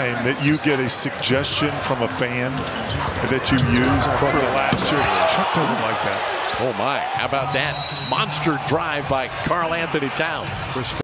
time that you get a suggestion from a fan that you use for last year. Chuck doesn't like that. Oh my, how about that monster drive by Karl-Anthony Towns.